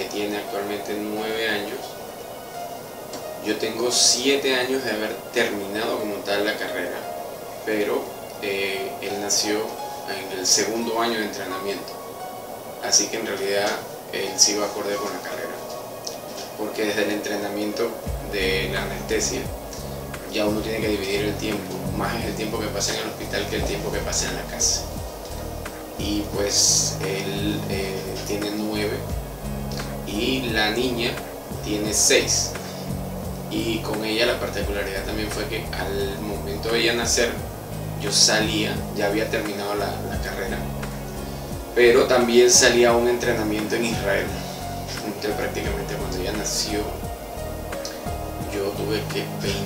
tiene actualmente 9 años. Yo tengo 7 años de haber terminado como tal la carrera, pero él nació en el segundo año de entrenamiento, así que en realidad él sí va acorde con la carrera, porque desde el entrenamiento de la anestesia ya uno tiene que dividir el tiempo, más es el tiempo que pasa en el hospital que el tiempo que pasa en la casa. Y pues él tiene 9 y la niña tiene 6. Y con ella la particularidad también fue que al momento de ella nacer, yo salía, ya había terminado la carrera, pero también salía a un entrenamiento en Israel. Entonces prácticamente cuando ella nació, yo tuve que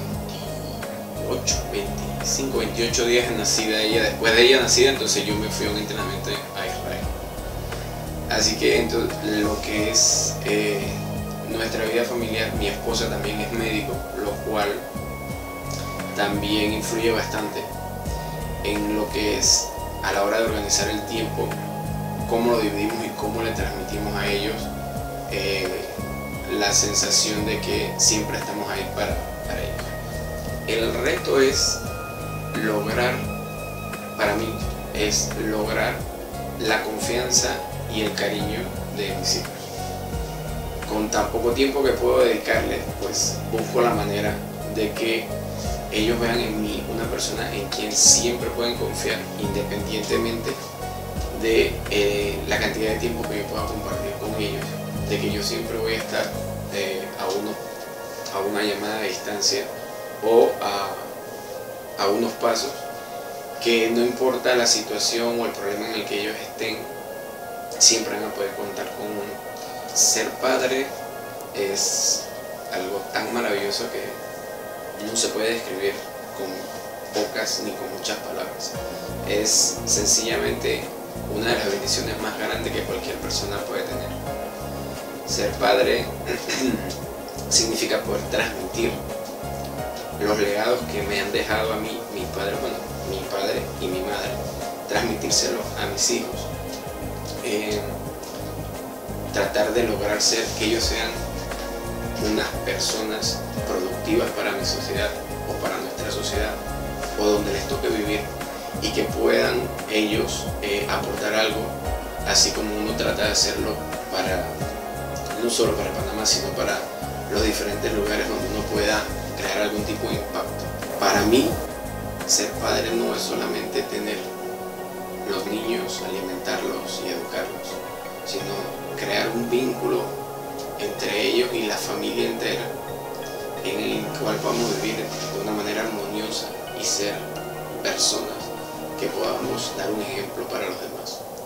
28 días de nacida ella. Después de ella nacida, entonces yo me fui a un entrenamiento a Israel. Así que entonces, lo que es nuestra vida familiar, mi esposa también es médico, lo cual también influye bastante en lo que es a la hora de organizar el tiempo, cómo lo dividimos y cómo le transmitimos a ellos la sensación de que siempre estamos ahí para ellos. El reto es lograr, para mí, es lograr la confianza y el cariño de mis hijos. Con tan poco tiempo que puedo dedicarles, pues busco la manera de que ellos vean en mí una persona en quien siempre pueden confiar, independientemente de la cantidad de tiempo que yo pueda compartir con ellos, de que yo siempre voy a estar a una llamada de distancia o a unos pasos, que no importa la situación o el problema en el que ellos estén, siempre van a poder contar con uno. Ser padre es algo tan maravilloso que no se puede describir con pocas ni con muchas palabras. Es sencillamente una de las bendiciones más grandes que cualquier persona puede tener. Ser padre significa poder transmitir los legados que me han dejado a mí, mi padre y mi madre, transmitírselos a mis hijos. Tratar de lograr que ellos sean unas personas productivas para mi sociedad o para nuestra sociedad o donde les toque vivir, y que puedan ellos aportar algo, así como uno trata de hacerlo no solo para Panamá, sino para los diferentes lugares donde uno pueda crear algún tipo de impacto. Para mí, ser padre no es solamente tener los niños, alimentarlos y educarlos, sino crear un vínculo entre ellos y la familia entera, en el cual podamos vivir de una manera armoniosa y ser personas que podamos dar un ejemplo para los demás.